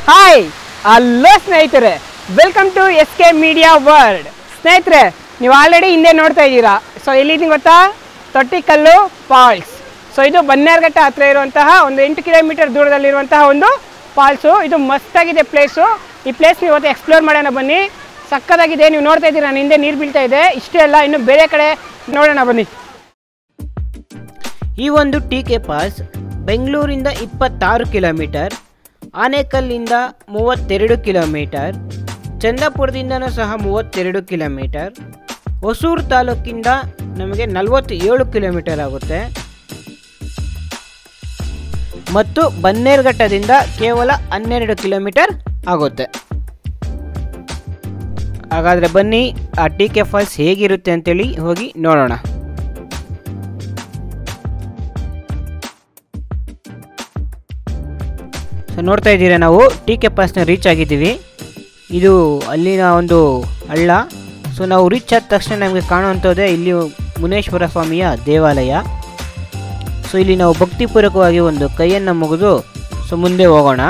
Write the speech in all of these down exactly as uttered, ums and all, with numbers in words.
Hi hello ಸ್ನೇಹಿತರೆ, welcome to S K media world. ಸ್ನೇಹಿತರೆ, ನೀವು ಆಲ್ರೆಡಿ ಹಿಂದೆ ನೋಡ್ತಾ ಇದ್ದೀರಾ. ಸೊ ಎಲ್ಲಿದ್ದೀನಿ ಗೊತ್ತಾ? ತೊಟ್ಟಿಕಲ್ಲು ಫಾಲ್ಸ್. ಸೊ ಇದು ಬನ್ನೇರುಘಟ್ಟ ಹತ್ರ ಇರುವಂತಹ ಒಂದು ಎಂಟು ಕಿಲೋಮೀಟರ್ ದೂರದಲ್ಲಿರುವಂತಹ ಒಂದು ಫಾಲ್ಸು. ಇದು ಮಸ್ತಾಗಿದೆ ಪ್ಲೇಸು. ಈ ಪ್ಲೇಸ್ ನೀವು ಇವತ್ತು ಎಕ್ಸ್ಪ್ಲೋರ್ ಮಾಡೋಣ ಬನ್ನಿ. ಸಕ್ಕತ್ತಾಗಿದೆ. ನೀವು ನೋಡ್ತಾ ಇದ್ದೀರಾ, ನಾನು ಹಿಂದೆ ನೀರು ಬೀಳ್ತಾ ಇದೆ. ಇಷ್ಟೇ ಅಲ್ಲ, ಇನ್ನು ಬೇರೆ ಕಡೆ ನೋಡೋಣ ಬನ್ನಿ. ಈ ಒಂದು ಟಿ ಕೆ ಫಾಲ್ಸ್ ಬೆಂಗಳೂರಿಂದ ಇಪ್ಪತ್ತಾರು ಕಿಲೋಮೀಟರ್, ಆನೇಕಲ್ಲಿಂದ ಮೂವತ್ತೆರಡು ಕಿಲೋಮೀಟರ್, ಚಂದಾಪುರದಿಂದನೂ ಸಹ ಮೂವತ್ತೆರಡು ಕಿಲೋಮೀಟರ್, ಹೊಸೂರು ತಾಲೂಕಿಂದ ನಮಗೆ ನಲವತ್ತೇಳು ಕಿಲೋಮೀಟರ್ ಆಗುತ್ತೆ ಮತ್ತು ಬನ್ನೇರುಘಟ್ಟದಿಂದ ಕೇವಲ ಹನ್ನೆರಡು ಕಿಲೋಮೀಟರ್ ಆಗುತ್ತೆ. ಹಾಗಾದರೆ ಬನ್ನಿ ಆ ಟಿ ಕೆ ಫಾಲ್ಸ್ ಹೇಗಿರುತ್ತೆ ಅಂತೇಳಿ ಹೋಗಿ ನೋಡೋಣ. ಸೊ ನೋಡ್ತಾ ಇದ್ದೀರಾ, ನಾವು ಟಿ ಕೆ ಫಾಲ್ಸ್ನ ರೀಚ್ ಆಗಿದ್ದೀವಿ. ಇದು ಅಲ್ಲಿನ ಒಂದು ಹಳ್ಳ. ಸೊ ನಾವು ರೀಚ್ ಆದ ತಕ್ಷಣ ನಮಗೆ ಕಾಣುವಂಥದ್ದೇ ಇಲ್ಲಿ ಮುನೇಶ್ವರ ಸ್ವಾಮಿಯ ದೇವಾಲಯ. ಸೊ ಇಲ್ಲಿ ನಾವು ಭಕ್ತಿಪೂರ್ವಕವಾಗಿ ಒಂದು ಕೈಯನ್ನು ಮುಗಿದು ಸೊ ಮುಂದೆ ಹೋಗೋಣ.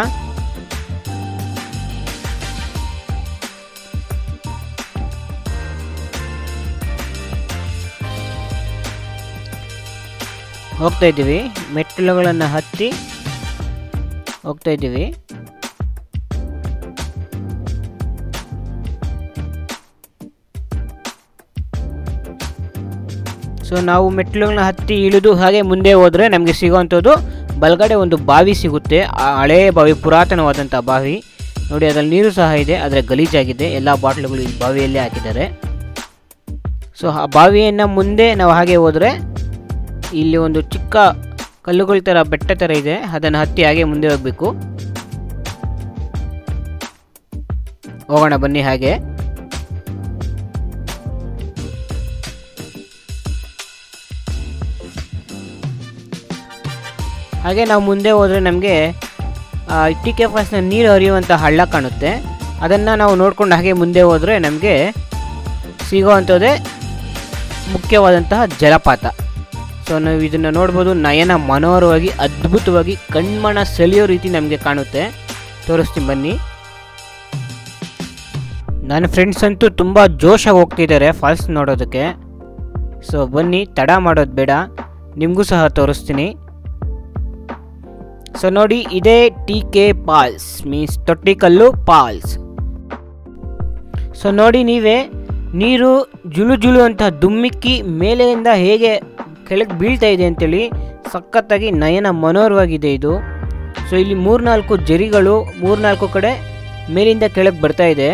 ಹೋಗ್ತಾ ಇದ್ದೀವಿ, ಮೆಟ್ಟಿಲುಗಳನ್ನು ಹತ್ತಿ ಹೋಗ್ತಾ ಇದ್ದೀವಿ. ಸೊ ನಾವು ಮೆಟ್ಟಿಲುಗಳನ್ನ ಹತ್ತಿ ಇಳಿದು ಹಾಗೆ ಮುಂದೆ ಹೋದರೆ ನಮಗೆ ಸಿಗುವಂಥದ್ದು ಬಲಗಡೆ ಒಂದು ಬಾವಿ ಸಿಗುತ್ತೆ. ಆ ಹಳೆಯ ಬಾವಿ, ಪುರಾತನವಾದಂಥ ಬಾವಿ ನೋಡಿ. ಅದರಲ್ಲಿ ನೀರು ಸಹ ಇದೆ, ಆದರೆ ಗಲೀಜಾಗಿದೆ. ಎಲ್ಲ ಬಾಟ್ಲುಗಳು ಈ ಬಾವಿಯಲ್ಲೇ ಹಾಕಿದ್ದಾರೆ. ಸೊ ಆ ಬಾವಿಯನ್ನು ಮುಂದೆ ನಾವು ಹಾಗೆ ಹೋದರೆ ಇಲ್ಲಿ ಒಂದು ಚಿಕ್ಕ ಕಲ್ಲುಗಳ ಥರ ಬೆಟ್ಟ ಥರ ಇದೆ. ಅದನ್ನು ಹತ್ತಿ ಹಾಗೆ ಮುಂದೆ ಹೋಗಬೇಕು. ಹೋಗೋಣ ಬನ್ನಿ ಹಾಗೆ. ಹಾಗೆ ನಾವು ಮುಂದೆ ಹೋದರೆ ನಮಗೆ ಟಿ ಕೆ ಫಾಲ್ಸ್ನ ನೀರು ಹರಿಯುವಂಥ ಹಳ್ಳ ಕಾಣುತ್ತೆ. ಅದನ್ನು ನಾವು ನೋಡ್ಕೊಂಡು ಹಾಗೆ ಮುಂದೆ ಹೋದರೆ ನಮಗೆ ಸಿಗುವಂಥದ್ದೇ ಮುಖ್ಯವಾದಂತಹ ಜಲಪಾತ. ಸೊ ನಾವು ಇದನ್ನು ನೋಡ್ಬೋದು. ನಯನ ಮನೋಹರವಾಗಿ, ಅದ್ಭುತವಾಗಿ, ಕಣ್ಮನ ಸೆಳೆಯೋ ರೀತಿ ನಮಗೆ ಕಾಣುತ್ತೆ. ತೋರಿಸ್ತೀನಿ ಬನ್ನಿ. ನನ್ನ ಫ್ರೆಂಡ್ಸ್ ಅಂತೂ ತುಂಬ ಜೋಶಾಗಿ ಹೋಗ್ತಿದ್ದಾರೆ ಫಾಲ್ಸ್ ನೋಡೋದಕ್ಕೆ. ಸೊ ಬನ್ನಿ, ತಡ ಮಾಡೋದು ಬೇಡ, ನಿಮಗೂ ಸಹ ತೋರಿಸ್ತೀನಿ. ಸೊ ನೋಡಿ, ಇದೇ T K falls, means Thottikallu falls. So ನೋಡಿ ನೀವೇ, ನೀರು ಜುಳು ಜುಳು ಅಂತ ದುಮ್ಮಿಕ್ಕಿ ಮೇಲೆಯಿಂದ ಹೇಗೆ ಕೆಳಗೆ ಬೀಳ್ತಾ ಇದೆ ಅಂತೇಳಿ ಸಖತ್ತಾಗಿ ನಯನ ಮನೋಹರವಾಗಿದೆ ಇದು. ಸೊ ಇಲ್ಲಿ ಮೂರ್ನಾಲ್ಕು ಜರಿಗಳು ಮೂರ್ನಾಲ್ಕು ಕಡೆ ಮೇಲಿಂದ ಕೆಳಗೆ ಬರ್ತಾ ಇದೆ.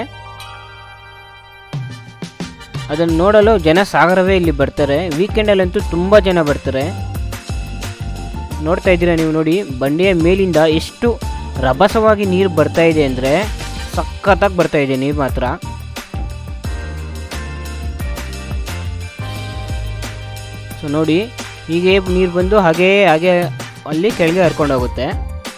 ಅದನ್ನು ನೋಡಲು ಜನ ಸಾಗರವೇ ಇಲ್ಲಿ ಬರ್ತಾರೆ. ವೀಕೆಂಡಲ್ಲಂತೂ ತುಂಬ ಜನ ಬರ್ತಾರೆ. ನೋಡ್ತಾ ಇದ್ದೀರಾ ನೀವು, ನೋಡಿ ಬಂಡೆಯ ಮೇಲಿಂದ ಎಷ್ಟು ರಭಸವಾಗಿ ನೀರು ಬರ್ತಾ ಇದೆ ಅಂದರೆ ಸಖತ್ತಾಗಿ ಬರ್ತಾ ಇದೆ ನೀರು ಮಾತ್ರ. ಸೊ ನೋಡಿ, ಹೀಗೆ ನೀರು ಬಂದು ಹಾಗೇ ಹಾಗೆ ಅಲ್ಲಿ ಕೆಳಗೆ ಹರ್ಕೊಂಡು ಹೋಗುತ್ತೆ.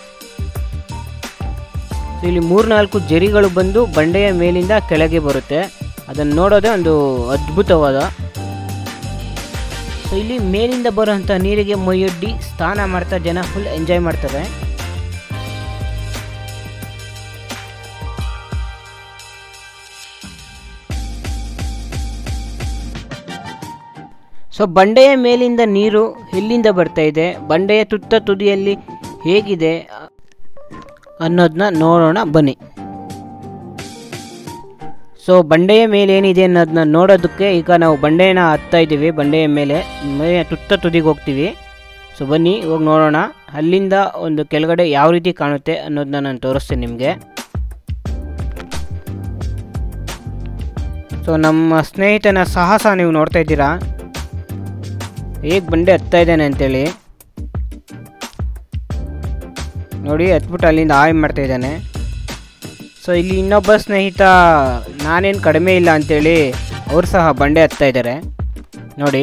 ಸೊ ಇಲ್ಲಿ ಮೂರ್ನಾಲ್ಕು ಜರಿಗಳು ಬಂದು ಬಂಡೆಯ ಮೇಲಿಂದ ಕೆಳಗೆ ಬರುತ್ತೆ. ಅದನ್ನು ನೋಡೋದೇ ಒಂದು ಅದ್ಭುತವಾದ. ಸೊ ಇಲ್ಲಿ ಮೇಲಿಂದ ಬರುವಂಥ ನೀರಿಗೆ ಮೈಯೊಡ್ಡಿ ಸ್ನಾನ ಮಾಡ್ತಾ ಜನ ಫುಲ್ ಎಂಜಾಯ್ ಮಾಡ್ತಾರೆ. ಸೊ ಬಂಡೆಯ ಮೇಲಿಂದ ನೀರು ಎಲ್ಲಿಂದ ಬರ್ತಾ ಇದೆ, ಬಂಡೆಯ ತುತ್ತ ತುದಿಯಲ್ಲಿ ಹೇಗಿದೆ ಅನ್ನೋದನ್ನ ನೋಡೋಣ ಬನ್ನಿ. ಸೊ ಬಂಡೆಯ ಮೇಲೆ ಏನಿದೆ ಅನ್ನೋದನ್ನ ನೋಡೋದಕ್ಕೆ ಈಗ ನಾವು ಬಂಡೆನ ಹತ್ತಾ ಇದ್ದೀವಿ. ಬಂಡೆಯ ಮೇಲೆ ಮೇಲೆ ತುತ್ತ ತುದಿಗೆ ಹೋಗ್ತೀವಿ. ಸೊ ಬನ್ನಿ ಹೋಗಿ ನೋಡೋಣ. ಅಲ್ಲಿಂದ ಒಂದು ಕೆಳಗಡೆ ಯಾವ ರೀತಿ ಕಾಣುತ್ತೆ ಅನ್ನೋದನ್ನ ನಾನು ತೋರಿಸ್ತೀನಿ ನಿಮಗೆ. ಸೊ ನಮ್ಮ ಸ್ನೇಹಿತನ ಸಾಹಸ ನೀವು ನೋಡ್ತಾ ಇದ್ದೀರಾ, ಹೇಗೆ ಬಂಡೆ ಹತ್ತಾ ಇದ್ದಾನೆ ಅಂತೇಳಿ. ನೋಡಿ, ಹತ್ಬಿಟ್ಟು ಅಲ್ಲಿಂದ ಹಾಯ್ ಮಾಡ್ತಾ ಇದ್ದಾನೆ. ಸೊ ಇಲ್ಲಿ ಇನ್ನೊಬ್ಬ ಸ್ನೇಹಿತ ನಾನೇನು ಕಡಿಮೆ ಇಲ್ಲ ಅಂಥೇಳಿ ಅವರು ಸಹ ಬಂಡೆ ಹತ್ತಾ ಇದ್ದಾರೆ ನೋಡಿ.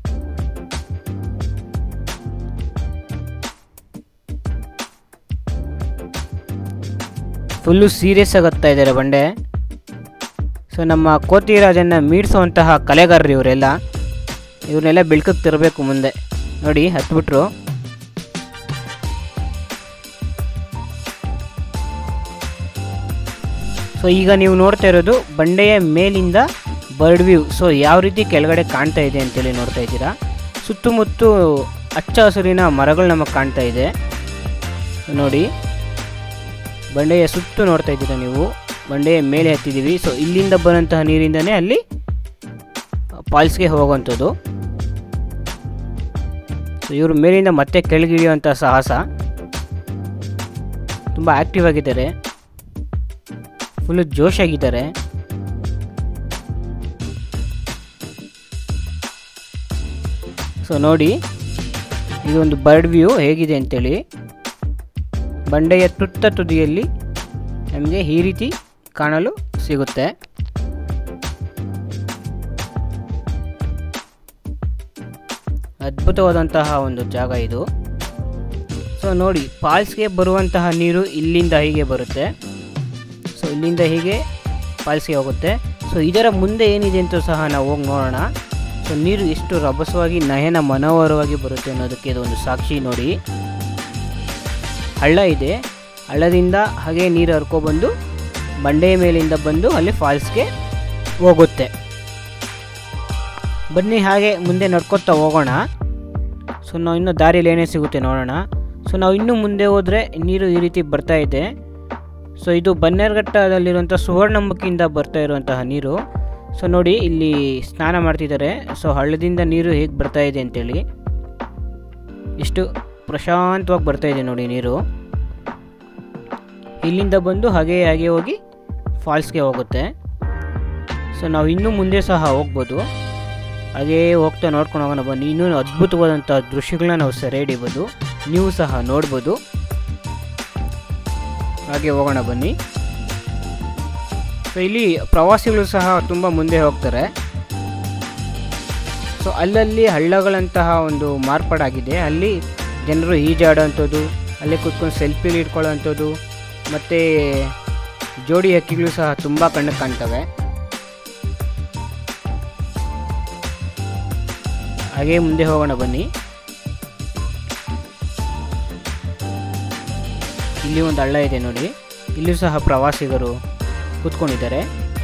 ಫುಲ್ಲು ಸೀರಿಯಸ್ ಆಗಿ ಹತ್ತಾ ಇದ್ದಾರೆ ಬಂಡೆ. ಸೊ ನಮ್ಮ ಕೋತಿರಾಜನ್ನು ಮೀಡಿಸುವಂತಹ ಕಲೆಗಾರರು ಇವರೆಲ್ಲ. ಇವ್ರನ್ನೆಲ್ಲ ಬೆಳ್ಕಕ್ಕೆ ತರಬೇಕು ಮುಂದೆ. ನೋಡಿ ಹತ್ಬಿಟ್ರು. ಸೊ ಈಗ ನೀವು ನೋಡ್ತಾ ಇರೋದು ಬಂಡೆಯ ಮೇಲಿಂದ ಬರ್ಡ್ ವ್ಯೂ. ಸೊ ಯಾವ ರೀತಿ ಕೆಳಗಡೆ ಕಾಣ್ತಾ ಇದೆ ಅಂತೇಳಿ ನೋಡ್ತಾ ಇದ್ದೀರಾ. ಸುತ್ತಮುತ್ತ ಹಚ್ಚ ಹಸುರಿನ ಮರಗಳು ನಮಗೆ ಕಾಣ್ತಾ ಇದೆ ನೋಡಿ. ಬಂಡೆಯ ಸುತ್ತು ನೋಡ್ತಾ ಇದ್ದೀರಾ ನೀವು. ಬಂಡೆಯ ಮೇಲೆ ಹತ್ತಿದ್ದೀವಿ. ಸೊ ಇಲ್ಲಿಂದ ಬರುವಂತಹ ನೀರಿಂದನೇ ಅಲ್ಲಿ ಫಾಲ್ಸ್ಗೆ ಹೋಗುವಂಥದ್ದು. ಸೊ ಇವರು ಮೇಲಿಂದ ಮತ್ತೆ ಕೆಳಗಿಳಿಯುವಂಥ ಸಾಹಸ. ತುಂಬ ಆ್ಯಕ್ಟಿವ್ ಆಗಿದ್ದಾರೆ, ಫುಲ್ಲು ಜೋಶಾಗಿದ್ದಾರೆ. ಸೊ ನೋಡಿ ಇದೊಂದು ಬರ್ಡ್ ವ್ಯೂ ಹೇಗಿದೆ ಅಂತೇಳಿ. ಬಂಡೆಯ ತುತ್ತ ತುದಿಯಲ್ಲಿ ನಮಗೆ ಈ ರೀತಿ ಕಾಣಲು ಸಿಗುತ್ತೆ. ಅದ್ಭುತವಾದಂತಹ ಒಂದು ಜಾಗ ಇದು. ಸೊ ನೋಡಿ ಫಾಲ್ಸ್ಗೆ ಬರುವಂತಹ ನೀರು ಇಲ್ಲಿಂದ ಹೀಗೆ ಬರುತ್ತೆ. ಸೊ ಇಲ್ಲಿಂದ ಹೀಗೆ ಫಾಲ್ಸ್ಗೆ ಹೋಗುತ್ತೆ. ಸೊ ಇದರ ಮುಂದೆ ಏನಿದೆ ಅಂತ ಸಹ ನಾವು ಹೋಗಿ ನೋಡೋಣ. ಸೊ ನೀರು ಎಷ್ಟು ರಭಸವಾಗಿ ನಯನ ಮನೋಹರವಾಗಿ ಬರುತ್ತೆ ಅನ್ನೋದಕ್ಕೆ ಇದು ಒಂದು ಸಾಕ್ಷಿ ನೋಡಿ. ಹಳ್ಳ ಇದೆ, ಹಳ್ಳದಿಂದ ಹಾಗೆ ನೀರು ಹರ್ಕೊಬಂದು ಬಂಡೆಯ ಮೇಲಿಂದ ಬಂದು ಅಲ್ಲಿ ಫಾಲ್ಸ್ಗೆ ಹೋಗುತ್ತೆ. ಬನ್ನಿ ಹಾಗೆ ಮುಂದೆ ನಡ್ಕೊತಾ ಹೋಗೋಣ. ಸೊ ನಾವು ಇನ್ನೂ ದಾರಿಯಲ್ಲಿ ಏನೇ ಸಿಗುತ್ತೆ ನೋಡೋಣ. ಸೊ ನಾವು ಇನ್ನೂ ಮುಂದೆ ಹೋದರೆ ನೀರು ಈ ರೀತಿ ಬರ್ತಾ ಇದೆ. ಸೊ ಇದು ಬನ್ನೇರುಘಟ್ಟದಲ್ಲಿರುವಂಥ ಸುವರ್ಣಮುಖಿಯಿಂದ ಬರ್ತಾ ಇರುವಂತಹ ನೀರು. ಸೊ ನೋಡಿ ಇಲ್ಲಿ ಸ್ನಾನ ಮಾಡ್ತಿದ್ದಾರೆ. ಸೊ ಹಳ್ಳದಿಂದ ನೀರು ಹೇಗೆ ಬರ್ತಾ ಇದೆ ಅಂತೇಳಿ ಎಷ್ಟು ಪ್ರಶಾಂತವಾಗಿ ಬರ್ತಾ ಇದೆ ನೋಡಿ ನೀರು. ಇಲ್ಲಿಂದ ಬಂದು ಹಾಗೆ ಹಾಗೆ ಹೋಗಿ ಫಾಲ್ಸ್ಗೆ ಹೋಗುತ್ತೆ. ಸೊ ನಾವು ಇನ್ನೂ ಮುಂದೆ ಸಹ ಹೋಗ್ಬೋದು. ಹಾಗೇ ಹೋಗ್ತಾ ನೋಡ್ಕೊಂಡು ಹೋಗೋಣ ಬನ್ನಿ. ಇನ್ನೂ ಅದ್ಭುತವಾದಂಥ ದೃಶ್ಯಗಳನ್ನ ನಾವು ಸೆರೆ ಹಿಡಿಬೋದು, ನೀವು ಸಹ ನೋಡ್ಬೋದು. ಹಾಗೆ ಹೋಗೋಣ ಬನ್ನಿ. ಸೊ ಇಲ್ಲಿ ಪ್ರವಾಸಿಗಳು ಸಹ ತುಂಬ ಮುಂದೆ ಹೋಗ್ತಾರೆ. ಸೊ ಅಲ್ಲಲ್ಲಿ ಹಳ್ಳಗಳಂತಹ ಒಂದು ಮಾರ್ಪಾಡಾಗಿದೆ. ಅಲ್ಲಿ ಜನರು ಈಜಾಡೋವಂಥದ್ದು, ಅಲ್ಲೇ ಕೂತ್ಕೊಂಡು ಸೆಲ್ಫಿಲಿ ಇಟ್ಕೊಳ್ಳೋವಂಥದ್ದು, ಮತ್ತು ಜೋಡಿ ಹಕ್ಕಿಗಳು ಸಹ ತುಂಬ ಕಣ್ಣಿಗೆ ಕಾಣ್ತವೆ. ಹಾಗೆ ಮುಂದೆ ಹೋಗೋಣ ಬನ್ನಿ. ಇಲ್ಲಿ ಒಂದು ಹಳ್ಳ ಇದೆ ನೋಡಿ. ಇಲ್ಲೂ ಸಹ ಪ್ರವಾಸಿಗರು ಕೂತ್ಕೊಂಡಿದ್ದಾರೆ.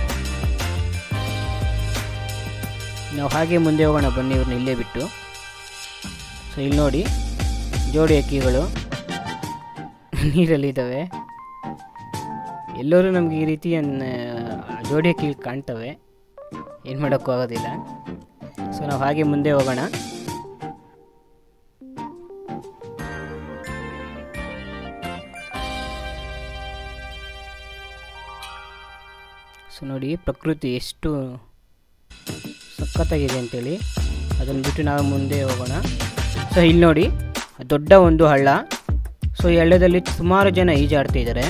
ನಾವು ಹಾಗೆ ಮುಂದೆ ಹೋಗೋಣ ಬನ್ನಿ, ಇವ್ರನ್ನ ಇಲ್ಲೇ ಬಿಟ್ಟು. ಸೊ ಇಲ್ಲಿ ನೋಡಿ ಜೋಡಿ ಹಕ್ಕಿಗಳು ನೀರಲ್ಲಿದ್ದಾವೆ. ಎಲ್ಲರೂ ನಮಗೆ ಈ ರೀತಿ ಜೋಡಿ ಹಕ್ಕಿಗಳು ಕಾಣ್ತವೆ, ಏನು ಮಾಡೋಕ್ಕೂ ಆಗೋದಿಲ್ಲ. ಸೊ ನಾವು ಹಾಗೆ ಮುಂದೆ ಹೋಗೋಣ. ಸೊ ನೋಡಿ ಪ್ರಕೃತಿ ಎಷ್ಟು ಸಖತ್ತಾಗಿದೆ ಅಂತೇಳಿ. ಅದನ್ನು ಬಿಟ್ಟು ನಾವು ಮುಂದೆ ಹೋಗೋಣ. ಸೊ ಇಲ್ಲಿ ನೋಡಿ ದೊಡ್ಡ ಒಂದು ಹಳ್ಳ. ಸೊ ಈ ಹಳ್ಳದಲ್ಲಿ ಸುಮಾರು ಜನ ಈಜಾಡ್ತಿದ್ದಾರೆ.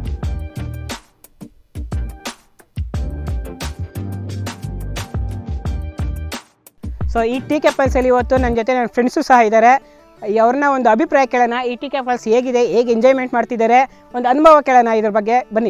ಸೊ ಈ ಟಿ ಕೆ ಫಾಲ್ಸಲ್ಲಿ ಇವತ್ತು ನನ್ನ ಜೊತೆ ನನ್ನ ಫ್ರೆಂಡ್ಸು ಸಹ ಇದ್ದಾರೆ. ಅವ್ರನ್ನ ಒಂದು ಅಭಿಪ್ರಾಯ ಕೇಳೋಣ. ಈ ಟಿ ಕೆ ಫಾಲ್ಸ್ ಹೇಗಿದೆ, ಹೇಗೆ ಎಂಜಾಯ್ಮೆಂಟ್ ಮಾಡ್ತಿದ್ದಾರೆ, ಒಂದು ಅನುಭವ ಕೇಳೋಣ ಇದ್ರ ಬಗ್ಗೆ. ಬನ್ನಿ.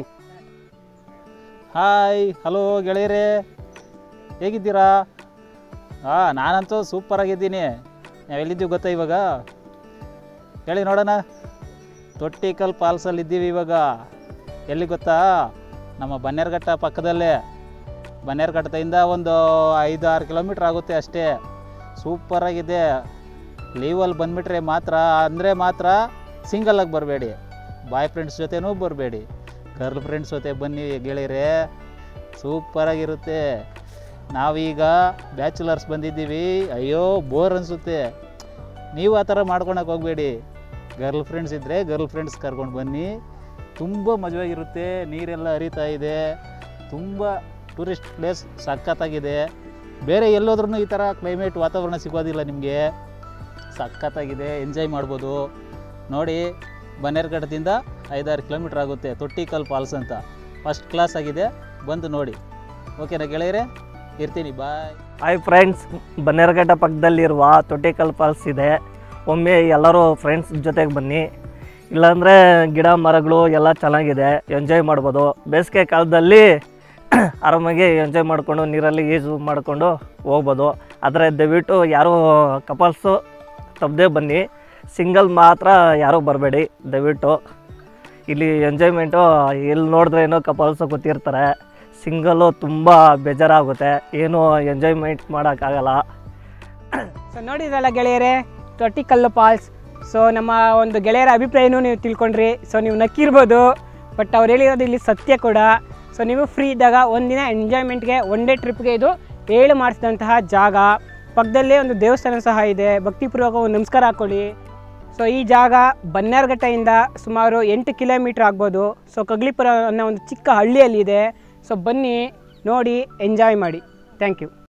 ಹಾಯ್, ಹಲೋ ಗೆಳೆಯರೇ, ಹೇಗಿದ್ದೀರಾ? ಹಾಂ, ನಾನಂತೂ ಸೂಪರಾಗಿದ್ದೀನಿ. ನಾವೆಲ್ಲಿದ್ದೀವಿ ಗೊತ್ತಾ ಇವಾಗ? ಹೇಳಿ ನೋಡೋಣ. ತೊಟ್ಟಿಕಲ್ ಫಾಲ್ಸಲ್ಲಿದ್ದೀವಿ ಇವಾಗ. ಎಲ್ಲಿ ಗೊತ್ತಾ? ನಮ್ಮ ಬನ್ನೇರುಘಟ್ಟ ಪಕ್ಕದಲ್ಲೇ. ಬನ್ನೇರುಘಟ್ಟದಿಂದ ಒಂದು ಐದು ಆರು ಕಿಲೋಮೀಟ್ರ್ ಆಗುತ್ತೆ ಅಷ್ಟೇ. ಸೂಪರಾಗಿದೆ. ಲೀವಲ್ಲಿ ಬಂದುಬಿಟ್ರೆ ಮಾತ್ರ, ಅಂದರೆ ಮಾತ್ರ ಸಿಂಗಲಾಗಿ ಬರಬೇಡಿ, ಬಾಯ್ ಫ್ರೆಂಡ್ಸ್ ಜೊತೆನೂ ಬರಬೇಡಿ, ಗರ್ಲ್ ಫ್ರೆಂಡ್ಸ್ ಜೊತೆ ಬನ್ನಿ ಗೆಳೆಯರೇ, ಸೂಪರಾಗಿರುತ್ತೆ. ನಾವೀಗ ಬ್ಯಾಚುಲರ್ಸ್ ಬಂದಿದ್ದೀವಿ. ಅಯ್ಯೋ ಬೋರ್ ಅನಿಸುತ್ತೆ. ನೀವು ಆ ಥರ ಮಾಡ್ಕೊಳಕ್ಕೆ ಹೋಗಬೇಡಿ. ಗರ್ಲ್ ಫ್ರೆಂಡ್ಸ್ ಇದ್ದರೆ ಗರ್ಲ್ ಫ್ರೆಂಡ್ಸ್ ಕರ್ಕೊಂಡು ಬನ್ನಿ. ತುಂಬ ಮಜವಾಗಿರುತ್ತೆ. ನೀರೆಲ್ಲ ಹರಿತಾ ಇದೆ. ತುಂಬ ಟೂರಿಸ್ಟ್ ಪ್ಲೇಸ್ ಸಖತ್ತಾಗಿದೆ. ಬೇರೆ ಎಲ್ಲೋದ್ರೂ ಈ ಥರ ಕ್ಲೈಮೇಟ್ ವಾತಾವರಣ ಸಿಗೋದಿಲ್ಲ ನಿಮಗೆ. ಸಖತ್ತಾಗಿದೆ, ಎಂಜಾಯ್ ಮಾಡ್ಬೋದು. ನೋಡಿ, ಬನ್ನೇರುಘಟ್ಟದಿಂದ ಐದಾರು ಕಿಲೋಮೀಟ್ರ್ ಆಗುತ್ತೆ ತೊಟ್ಟಿಕಲ್ ಫಾಲ್ಸ್ ಅಂತ. ಫಸ್ಟ್ ಕ್ಲಾಸ್ ಆಗಿದೆ, ಬಂದು ನೋಡಿ. ಓಕೆನಾ ಗೆಳೆಯರೇ? ಇರ್ತೀನಿ, ಬಾಯ್. ಹಾಯ್ ಫ್ರೆಂಡ್ಸ್, ಬನ್ನೇರುಘಟ್ಟ ಪಕ್ಕದಲ್ಲಿರುವ ತೊಟ್ಟಿಕಲ್ ಫಾಲ್ಸ್ ಇದೆ. ಒಮ್ಮೆ ಎಲ್ಲರೂ ಫ್ರೆಂಡ್ಸ್ ಜೊತೆಗೆ ಬನ್ನಿ. ಇಲ್ಲಾಂದರೆ ಗಿಡ ಮರಗಳು ಎಲ್ಲ ಚೆನ್ನಾಗಿದೆ, ಎಂಜಾಯ್ ಮಾಡ್ಬೋದು. ಬೇಸಿಗೆ ಕಾಲದಲ್ಲಿ ಆರಾಮಾಗಿ ಎಂಜಾಯ್ ಮಾಡಿಕೊಂಡು ನೀರಲ್ಲಿ ಈಜು ಮಾಡಿಕೊಂಡು ಹೋಗ್ಬೋದು. ಆದರೆ ದಯವಿಟ್ಟು ಯಾರೂ ಕಪಲ್ಸು ತಪ್ಪದೇ ಬನ್ನಿ. ಸಿಂಗಲ್ ಮಾತ್ರ ಯಾರೂ ಬರಬೇಡಿ ದಯವಿಟ್ಟು. ಇಲ್ಲಿ ಎಂಜಾಯ್ಮೆಂಟು ಎಲ್ಲಿ ನೋಡಿದ್ರೆ ಏನೋ ಕಪಲ್ಸು ಕೂತಿರ್ತಾರೆ. ಸಿಂಗಲ್ಲು ತುಂಬ ಬೇಜಾರಾಗುತ್ತೆ, ಏನೂ ಎಂಜಾಯ್ಮೆಂಟ್ ಮಾಡೋಕ್ಕಾಗಲ್ಲ. ಸೊ ನೋಡಿದ್ರಲ್ಲ ಗೆಳೆಯರೇ, ತೊಟ್ಟಿಕಲ್ಲು ಫಾಲ್ಸ್. ಸೊ ನಮ್ಮ ಒಂದು ಗೆಳೆಯರ ಅಭಿಪ್ರಾಯನೂ ನೀವು ತಿಳ್ಕೊಂಡ್ರಿ. ಸೊ ನೀವು ನಕ್ಕಿರ್ಬೋದು, ಬಟ್ ಅವ್ರು ಹೇಳಿರೋದು ಇಲ್ಲಿ ಸತ್ಯ ಕೂಡ. ಸೊ ನೀವು ಫ್ರೀ ಇದ್ದಾಗ ಒಂದಿನ ಎಂಜಾಯ್ಮೆಂಟ್ಗೆ ಒನ್ ಡೇ ಟ್ರಿಪ್ಗೆ ಇದು ಹೇಳು ಮಾಡಿಸಿದಂತಹ ಜಾಗ. ಪಕ್ಕದಲ್ಲೇ ಒಂದು ದೇವಸ್ಥಾನ ಸಹ ಇದೆ, ಭಕ್ತಿಪೂರ್ವಕ ಒಂದು ನಮಸ್ಕಾರ ಹಾಕ್ಕೊಳ್ಳಿ. ಸೊ ಈ ಜಾಗ ಬನ್ನೇರುಘಟ್ಟದಿಂದ ಸುಮಾರು ಎಂಟು ಕಿಲೋಮೀಟ್ರ್ ಆಗ್ಬೋದು. ಸೊ ಕಗ್ಲಿಪುರ ಅನ್ನೋ ಒಂದು ಚಿಕ್ಕ ಹಳ್ಳಿಯಲ್ಲಿದೆ. ಸೊ ಬನ್ನಿ, ನೋಡಿ, ಎಂಜಾಯ್ ಮಾಡಿ. Thank you.